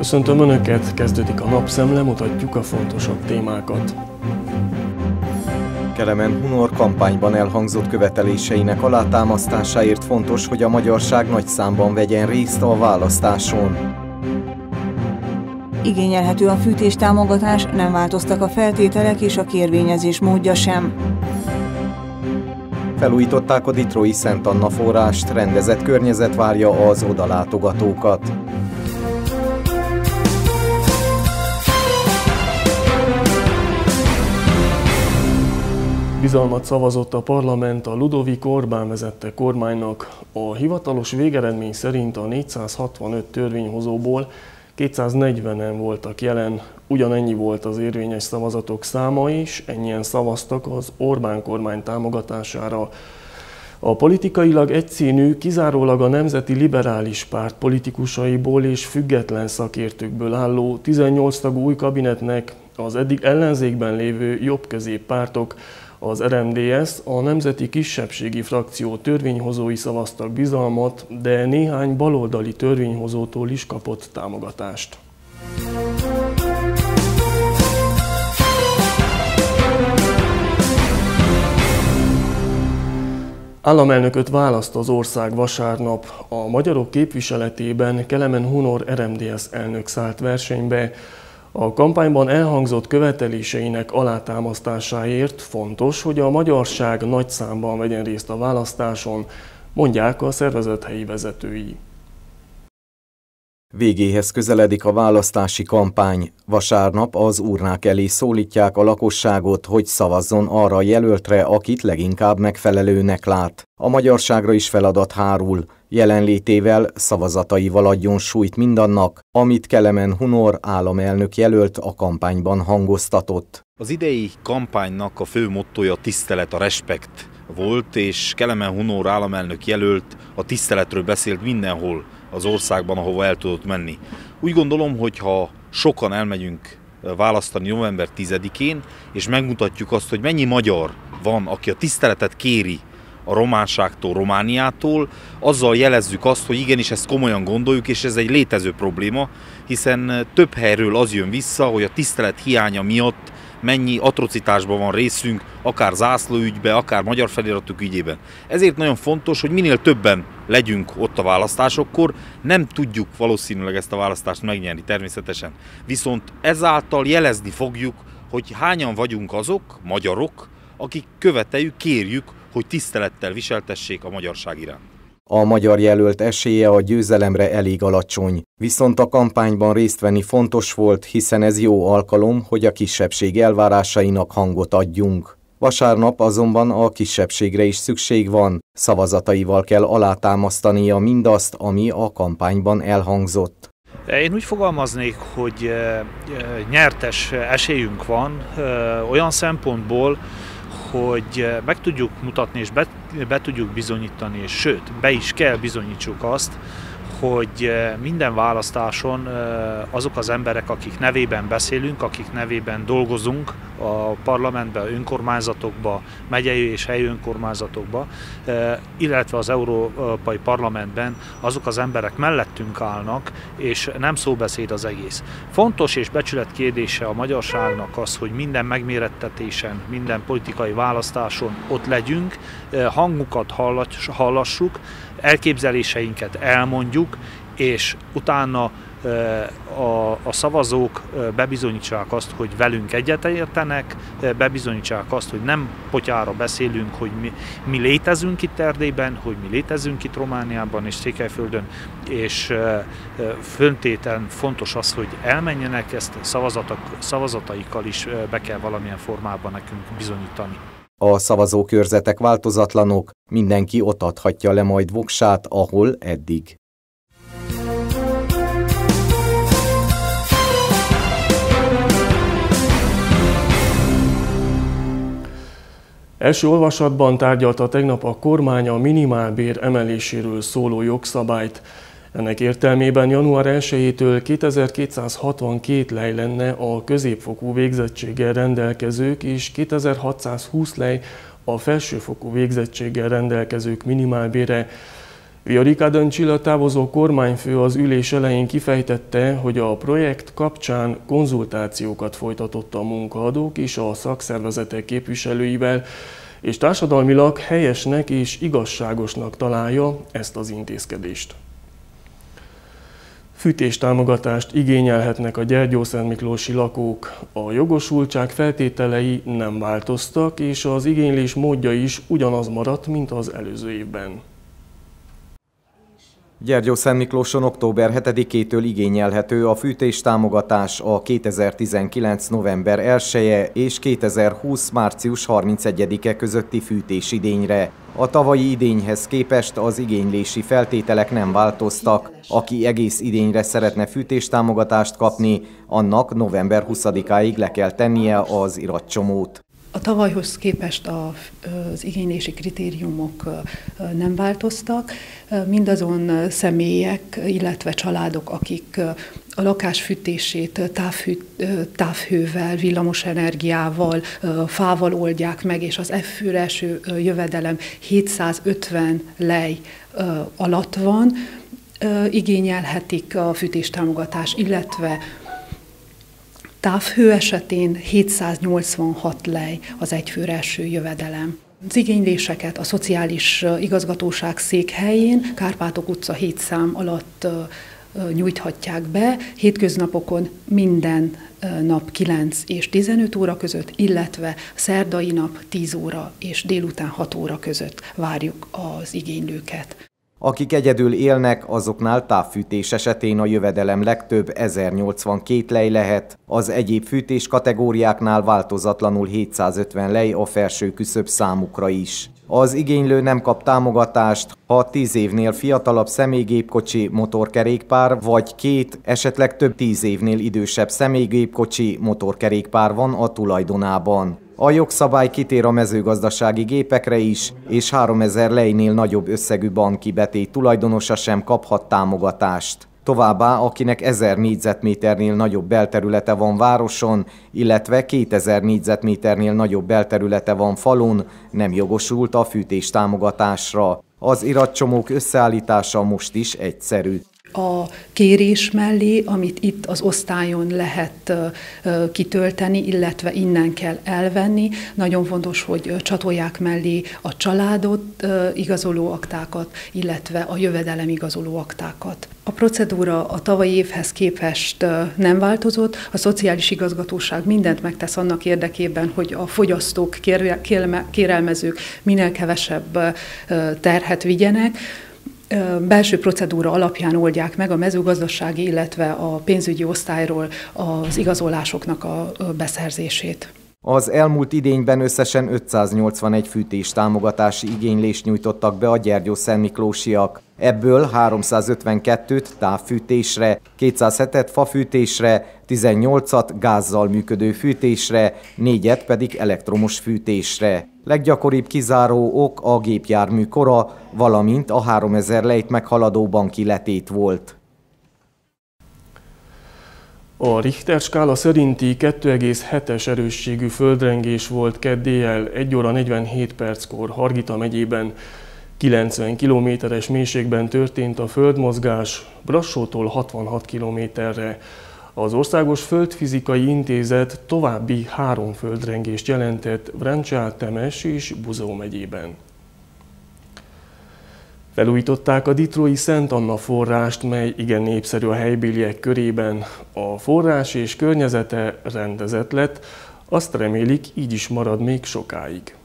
Köszöntöm Önöket, kezdődik a napszemle, mutatjuk a fontosabb témákat. Kelemen Hunor kampányban elhangzott követeléseinek alátámasztásáért fontos, hogy a magyarság nagy számban vegyen részt a választáson. Igényelhető a fűtéstámogatás, nem változtak a feltételek és a kérvényezés módja sem. Felújították a ditrói Szent Anna forrást, rendezett környezet várja az odalátogatókat. Bizalmat szavazott a parlament a Ludovik Orbán vezette kormánynak. A hivatalos végeredmény szerint a 465 törvényhozóból 240-en voltak jelen, ugyanennyi volt az érvényes szavazatok száma is, ennyien szavaztak az Orbán kormány támogatására. A politikailag egyszínű, kizárólag a Nemzeti Liberális Párt politikusaiból és független szakértőkből álló 18 tagú új kabinetnek az eddig ellenzékben lévő jobb-közép pártok, az RMDSZ, a Nemzeti Kisebbségi Frakció törvényhozói szavaztak bizalmat, de néhány baloldali törvényhozótól is kapott támogatást. Államelnököt választ az ország vasárnap. A magyarok képviseletében Kelemen Hunor RMDSZ elnök szállt versenybe. A kampányban elhangzott követeléseinek alátámasztásáért fontos, hogy a magyarság nagy számban vegyen részt a választáson, mondják a szervezet helyi vezetői. Végéhez közeledik a választási kampány. Vasárnap az urnák elé szólítják a lakosságot, hogy szavazzon arra a jelöltre, akit leginkább megfelelőnek lát. A magyarságra is feladat hárul, jelenlétével, szavazataival adjon súlyt mindannak, amit Kelemen Hunor államelnök jelölt a kampányban hangoztatott. Az idei kampánynak a fő mottója a tisztelet, a respekt volt, és Kelemen Hunor államelnök jelölt a tiszteletről beszélt mindenhol az országban, ahova el tudott menni. Úgy gondolom, hogy ha sokan elmegyünk választani november 10-én, és megmutatjuk azt, hogy mennyi magyar van, aki a tiszteletet kéri a románságtól, Romániától, azzal jelezzük azt, hogy igenis ezt komolyan gondoljuk, és ez egy létező probléma, hiszen több helyről az jön vissza, hogy a tisztelet hiánya miatt mennyi atrocitásban van részünk, akár zászlóügyben, akár magyar feliratok ügyében. Ezért nagyon fontos, hogy minél többen legyünk ott a választásokkor, nem tudjuk valószínűleg ezt a választást megnyerni természetesen. Viszont ezáltal jelezni fogjuk, hogy hányan vagyunk azok, magyarok, akik követeljük, kérjük, hogy tisztelettel viseltessék a magyarság iránt. A magyar jelölt esélye a győzelemre elég alacsony, viszont a kampányban részt venni fontos volt, hiszen ez jó alkalom, hogy a kisebbség elvárásainak hangot adjunk. Vasárnap azonban a kisebbségre is szükség van, szavazataival kell alátámasztania mindazt, ami a kampányban elhangzott. Én úgy fogalmaznék, hogy nyertes esélyünk van olyan szempontból, hogy meg tudjuk mutatni és be tudjuk bizonyítani, és sőt, be is kell bizonyítsuk azt, hogy minden választáson azok az emberek, akik nevében beszélünk, akik nevében dolgozunk a parlamentben, önkormányzatokba, megyei és helyi önkormányzatokba, illetve az Európai Parlamentben azok az emberek mellettünk állnak, és nem szóbeszéd az egész. Fontos és becsület kérdése a magyarságnak az, hogy minden megmérettetésen, minden politikai választáson ott legyünk, hangukat hallassuk, elképzeléseinket elmondjuk, és utána a szavazók bebizonyítsák azt, hogy velünk egyetértenek, bebizonyítsák azt, hogy nem potyára beszélünk, hogy mi létezünk itt Erdélyben, hogy mi létezünk itt Romániában és Székelyföldön, és föntéten fontos az, hogy elmenjenek, ezt szavazataikkal is be kell valamilyen formában nekünk bizonyítani. A szavazókörzetek változatlanok, mindenki ott adhatja le majd voksát, ahol eddig. Első olvasatban tárgyalta tegnap a kormány a minimálbér emeléséről szóló jogszabályt. Ennek értelmében január 1-től 2262 lej lenne a középfokú végzettséggel rendelkezők és 2620 lej a felsőfokú végzettséggel rendelkezők minimálbére. Viorica Dăncilă távozó kormányfő az ülés elején kifejtette, hogy a projekt kapcsán konzultációkat folytatott a munkaadók és a szakszervezetek képviselőivel, és társadalmilag helyesnek és igazságosnak találja ezt az intézkedést. Fűtéstámogatást igényelhetnek a gyergyószentmiklósi lakók. A jogosultság feltételei nem változtak, és az igénylés módja is ugyanaz maradt, mint az előző évben. Gyergyószentmiklóson október 7-től igényelhető a fűtéstámogatás a 2019. november 1-e és 2020. március 31-e közötti fűtésidényre. A tavalyi idényhez képest az igénylési feltételek nem változtak. Aki egész idényre szeretne fűtéstámogatást kapni, annak november 20-áig le kell tennie az iratcsomót. A tavalyhoz képest az igénylési kritériumok nem változtak. Mindazon személyek, illetve családok, akik a lakás fűtését távhővel, villamosenergiával, fával oldják meg, és az főre eső jövedelem 750 lej alatt van, igényelhetik a fűtéstámogatást, illetve távhő esetén 786 lej az egyfőre eső jövedelem. Az igényléseket a Szociális Igazgatóság székhelyén Kárpátok utca 7 szám alatt nyújthatják be, hétköznapokon minden nap 9 és 15 óra között, illetve szerdai nap 10 óra és délután 6 óra között várjuk az igénylőket. Akik egyedül élnek, azoknál távfűtés esetén a jövedelem legtöbb 1082 lej lehet, az egyéb fűtés kategóriáknál változatlanul 750 lej a felső küszöb számukra is. Az igénylő nem kap támogatást, ha 10 évnél fiatalabb személygépkocsi, motorkerékpár vagy 2, esetleg több 10 évnél idősebb személygépkocsi, motorkerékpár van a tulajdonában. A jogszabály kitér a mezőgazdasági gépekre is, és 3000 lejnél nagyobb összegű banki betét tulajdonosa sem kaphat támogatást. Továbbá, akinek 1000 négyzetméternél nagyobb belterülete van városon, illetve 2000 négyzetméternél nagyobb belterülete van falun, nem jogosult a fűtéstámogatásra. Az iratcsomók összeállítása most is egyszerű. A kérés mellé, amit itt az osztályon lehet kitölteni, illetve innen kell elvenni. Nagyon fontos, hogy csatolják mellé a családot igazoló aktákat, illetve a jövedelem igazoló aktákat. A procedúra a tavalyi évhez képest nem változott. A Szociális Igazgatóság mindent megtesz annak érdekében, hogy a fogyasztók, kérelmezők minél kevesebb terhet vigyenek. Belső procedúra alapján oldják meg a mezőgazdasági, illetve a pénzügyi osztályról az igazolásoknak a beszerzését. Az elmúlt idényben összesen 581 fűtéstámogatási igénylést nyújtottak be a gyergyószentmiklósiak. Ebből 352-t távfűtésre, 207-et fafűtésre, 18-at gázzal működő fűtésre, 4-et pedig elektromos fűtésre. Leggyakoribb kizáró ok a gépjármű kora, valamint a 3000 lejt meghaladó banki letét volt. A Richter skála szerinti 2,7-es erősségű földrengés volt kedd éjjel 1 óra 47 perckor Hargita megyében. 90 kilométeres mélységben történt a földmozgás, Brassótól 66 kilométerre. Az Országos Földfizikai Intézet további 3 földrengést jelentett Vráncsál, Temes és Buzó megyében. Felújították a ditrói Szent Anna forrást, mely igen népszerű a helybéliek körében. A forrás és környezete rendezett lett, azt remélik, így is marad még sokáig.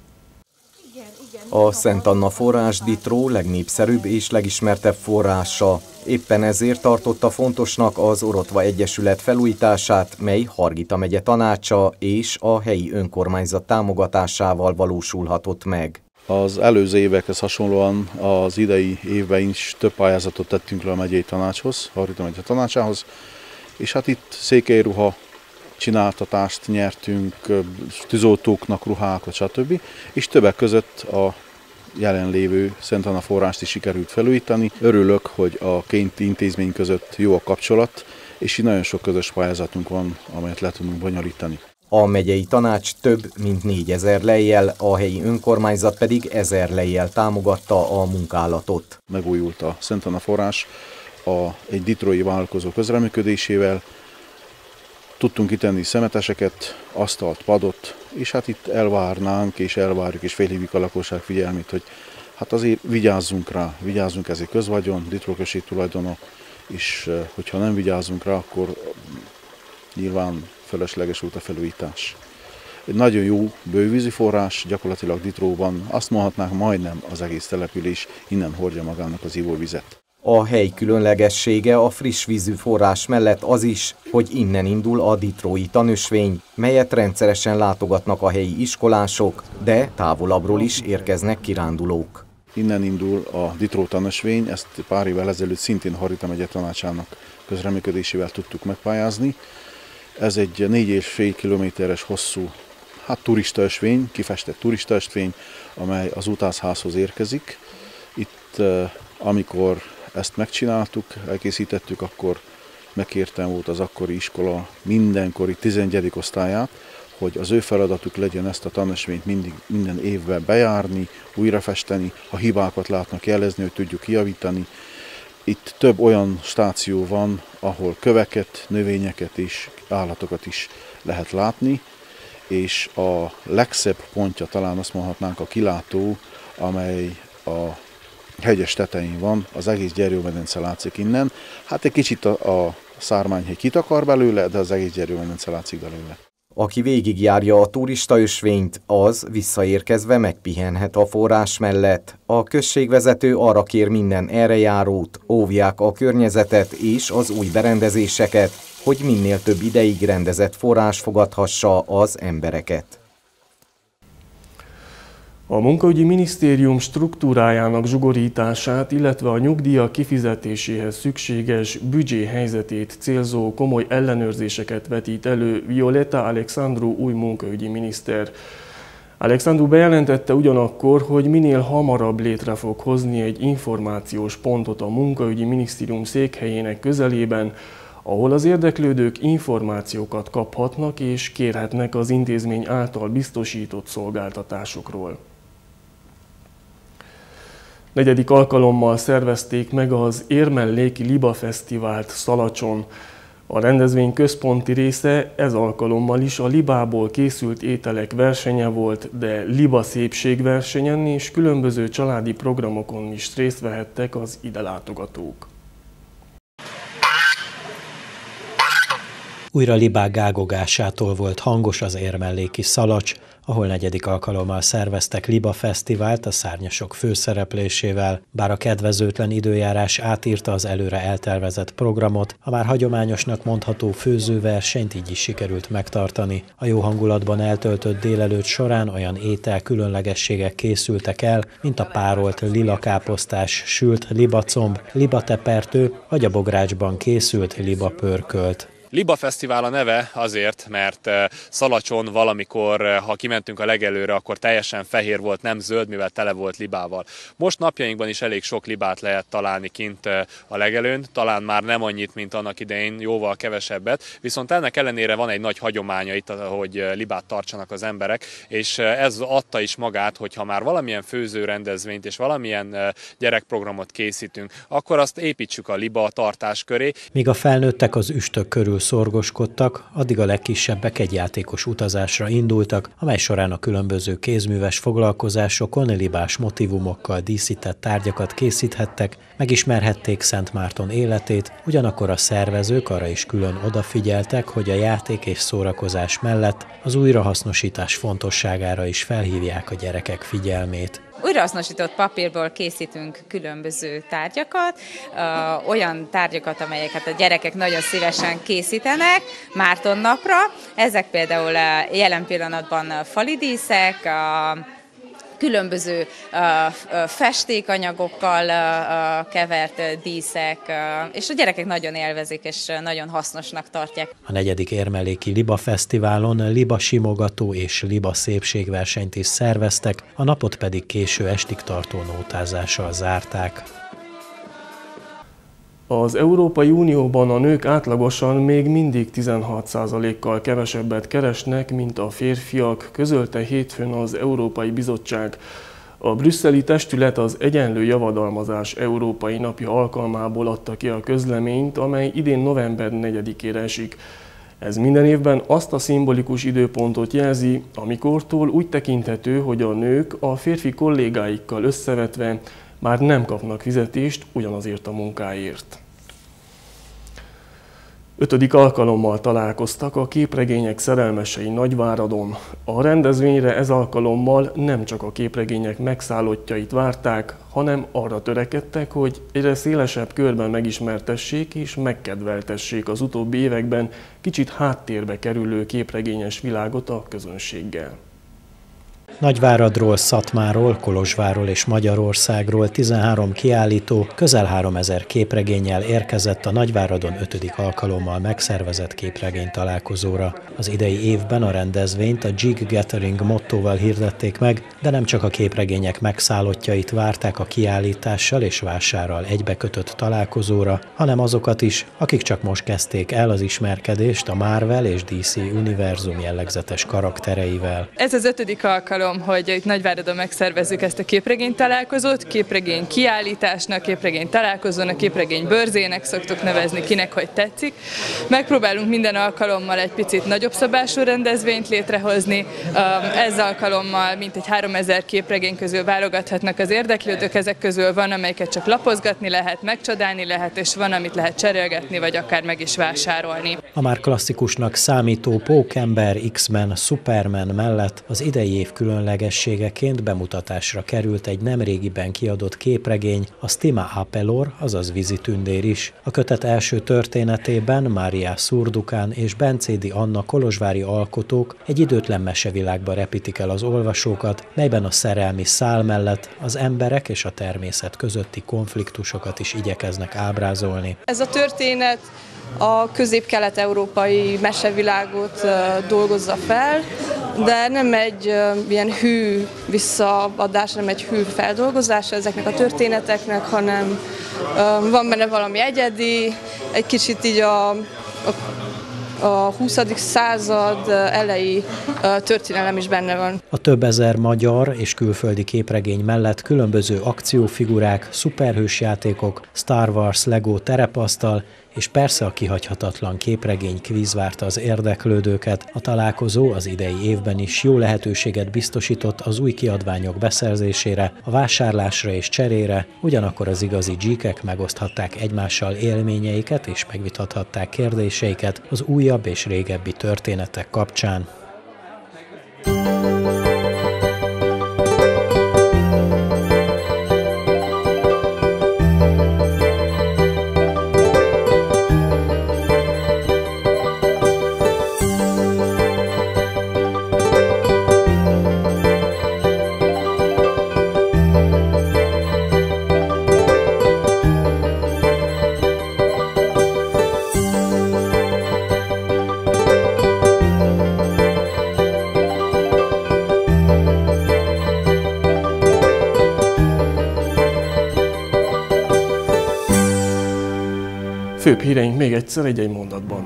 A Szent Anna forrás Ditró legnépszerűbb és legismertebb forrása. Éppen ezért tartotta fontosnak az Orotva Egyesület felújítását, mely Hargita megye tanácsa és a helyi önkormányzat támogatásával valósulhatott meg. Az előző évekhez hasonlóan az idei évben is több pályázatot tettünk le a megyei tanácshoz, Hargita megye tanácsához, és hát itt székelyruha csináltatást nyertünk, tűzoltóknak ruhákat, stb. És többek között a jelenlévő Szent Anna forrást is sikerült felújítani. Örülök, hogy a két intézmény között jó a kapcsolat, és így nagyon sok közös pályázatunk van, amelyet le tudunk bonyolítani. A megyei tanács több mint 4000 lejjel, a helyi önkormányzat pedig 1000 lejjel támogatta a munkálatot. Megújult a Szent Anna forrás egy ditrói vállalkozó közreműködésével. Tudtunk kitenni szemeteseket, asztalt, padot, és hát itt elvárnánk és elvárjuk és felhívjuk a lakosság figyelmét, hogy hát azért vigyázzunk rá, vigyázzunk, ez egy közvagyon, ditróközség tulajdona, és hogyha nem vigyázzunk rá, akkor nyilván fölösleges volt a felújítás. Egy nagyon jó bővízi forrás, gyakorlatilag Ditróban, azt mondhatnánk, majdnem az egész település innen hordja magának az ivóvizet. A hely különlegessége a friss vízű forrás mellett az is, hogy innen indul a ditrói tanösvény, melyet rendszeresen látogatnak a helyi iskolások, de távolabbról is érkeznek kirándulók. Innen indul a Ditró tanösvény, ezt pár évvel ezelőtt szintén Harita megye tanácsának közreműködésével tudtuk megpályázni. Ez egy 4,5 kilométeres hosszú turistaösvény, kifestett turistaösvény, amely az Útászházhoz érkezik. Itt, amikor ezt megcsináltuk, elkészítettük, akkor megkértem volt az akkori iskola mindenkori 11. osztályát, hogy az ő feladatuk legyen ezt a tanösvényt minden évben bejárni, újrafesteni, ha hibákat látnak jelezni, hogy tudjuk kijavítani. Itt több olyan stáció van, ahol köveket, növényeket és állatokat is lehet látni, és a legszebb pontja talán azt mondhatnánk a kilátó, amely a hegyes tetején van, az egész Gyergyó-medence látszik innen. Hát egy kicsit a Szármányhegy kitakar belőle, de az egész Gyergyó-medence látszik belőle. Aki végigjárja a turistaösvényt, az visszaérkezve megpihenhet a forrás mellett. A községvezető arra kér minden errejárót, óvják a környezetet és az új berendezéseket, hogy minél több ideig rendezett forrás fogadhassa az embereket. A munkaügyi minisztérium struktúrájának zsugorítását, illetve a nyugdíjak kifizetéséhez szükséges büdzsé helyzetét célzó komoly ellenőrzéseket vetít elő Violeta Alexandru új munkaügyi miniszter. Alexandru bejelentette ugyanakkor, hogy minél hamarabb létre fog hozni egy információs pontot a munkaügyi minisztérium székhelyének közelében, ahol az érdeklődők információkat kaphatnak és kérhetnek az intézmény által biztosított szolgáltatásokról. 4. alkalommal szervezték meg az Érmelléki Liba Fesztivált Szalacson. A rendezvény központi része ez alkalommal is a libából készült ételek versenye volt, de liba szépségversenyen és különböző családi programokon is részt vehettek az ide látogatók. Újra libák gágogásától volt hangos az érmelléki Szalacs, ahol 4. alkalommal szerveztek Liba Fesztivált a szárnyasok főszereplésével. Bár a kedvezőtlen időjárás átírta az előre eltervezett programot, a már hagyományosnak mondható főzőversenyt így is sikerült megtartani. A jó hangulatban eltöltött délelőtt során olyan különlegességek készültek el, mint a párolt lilakáposztás, sült libacomb, libatepertő vagy a bográcsban készült libapörkölt. Liba Fesztivál a neve azért, mert Szalacson valamikor, ha kimentünk a legelőre, akkor teljesen fehér volt, nem zöld, mivel tele volt libával. Most napjainkban is elég sok libát lehet találni kint a legelőn, talán már nem annyit, mint annak idején, jóval kevesebbet, viszont ennek ellenére van egy nagy hagyománya itt, hogy libát tartsanak az emberek, és ez adta is magát, hogy ha már valamilyen főzőrendezvényt és valamilyen gyerekprogramot készítünk, akkor azt építsük a liba tartás köré. Míg a felnőttek az üstök körül szorgoskodtak, addig a legkisebbek egy játékos utazásra indultak, amely során a különböző kézműves foglalkozásokon libás motivumokkal díszített tárgyakat készíthettek, megismerhették Szent Márton életét, ugyanakkor a szervezők arra is külön odafigyeltek, hogy a játék és szórakozás mellett az újrahasznosítás fontosságára is felhívják a gyerekek figyelmét. Újrahasznosított papírból készítünk különböző tárgyakat, olyan tárgyakat, amelyeket a gyerekek nagyon szívesen készítenek Márton napra. Ezek például jelen pillanatban falidíszek, különböző festékanyagokkal kevert díszek, és a gyerekek nagyon élvezik és nagyon hasznosnak tartják. A 4. érmelléki Liba Fesztiválon liba simogató és liba szépségversenyt is szerveztek, a napot pedig késő estig tartó nótázással zárták. Az Európai Unióban a nők átlagosan még mindig 16%-kal kevesebbet keresnek, mint a férfiak, közölte hétfőn az Európai Bizottság. A brüsszeli testület az Egyenlő Javadalmazás Európai Napja alkalmából adta ki a közleményt, amely idén november 4-ére esik. Ez minden évben azt a szimbolikus időpontot jelzi, amikortól úgy tekinthető, hogy a nők a férfi kollégáikkal összevetve már nem kapnak fizetést ugyanazért a munkáért. 5. alkalommal találkoztak a képregények szerelmesei Nagyváradon. A rendezvényre ez alkalommal nem csak a képregények megszállottjait várták, hanem arra törekedtek, hogy egyre szélesebb körben megismertessék és megkedveltessék az utóbbi években kicsit háttérbe kerülő képregényes világot a közönséggel. Nagyváradról, Szatmáról, Kolozsvárról és Magyarországról 13 kiállító, közel 3000 képregénnyel érkezett a Nagyváradon 5. alkalommal megszervezett képregény találkozóra. Az idei évben a rendezvényt a Jig Gathering mottóval hirdették meg, de nem csak a képregények megszállottjait várták a kiállítással és vásárral egybekötött találkozóra, hanem azokat is, akik csak most kezdték el az ismerkedést a Marvel és DC univerzum jellegzetes karaktereivel. Ez az 5. alkalom, hogy itt Nagyváradon megszervezzük ezt a képregény találkozót, képregény kiállításnak, képregény találkozónak, képregény bőrzének szoktuk nevezni, kinek hogy tetszik. Megpróbálunk minden alkalommal egy picit nagyobb szabású rendezvényt létrehozni. Ez alkalommal mintegy 3000 képregény közül válogathatnak az érdeklődők, ezek közül van, amelyeket csak lapozgatni lehet, megcsodálni lehet, és van, amit lehet cserélgetni, vagy akár meg is vásárolni. A már klasszikusnak számító Pókember, X-Men, Superman mellett az idei év különlegességeként bemutatásra került egy nemrégiben kiadott képregény, a Stima Apelor, azaz Vízitündér is. A kötet első történetében Mária Szurdukán és Bencédi Anna kolozsvári alkotók egy időtlen mesevilágba repítik el az olvasókat, melyben a szerelmi szál mellett az emberek és a természet közötti konfliktusokat is igyekeznek ábrázolni. Ez a történet a közép-kelet-európai mesevilágot dolgozza fel, de nem egy ilyen hű visszaadás, nem egy hű feldolgozása ezeknek a történeteknek, hanem van benne valami egyedi, egy kicsit így a 20. század elejé történelem is benne van. A több ezer magyar és külföldi képregény mellett különböző akciófigurák, szuperhősjátékok, Star Wars, Lego terepasztal, és persze a kihagyhatatlan képregény kvíz várta az érdeklődőket. A találkozó az idei évben is jó lehetőséget biztosított az új kiadványok beszerzésére, a vásárlásra és cserére, ugyanakkor az igazi geekek megoszthatták egymással élményeiket és megvitathatták kérdéseiket az újabb és régebbi történetek kapcsán. Főbb híreink még egyszer egy mondatban.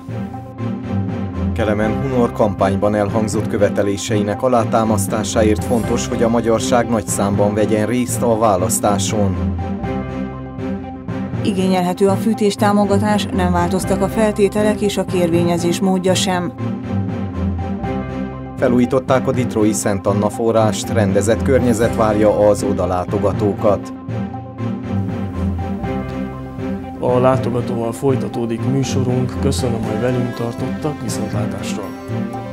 Kelemen Hunor kampányban elhangzott követeléseinek alátámasztásáért fontos, hogy a magyarság nagy számban vegyen részt a választáson. Igényelhető a fűtéstámogatás, nem változtak a feltételek és a kérvényezés módja sem. Felújították a ditrói Szent Anna forrást, rendezett környezet várja az odalátogatókat. A látogatóval folytatódik műsorunk, köszönöm, hogy velünk tartottak, viszontlátásra!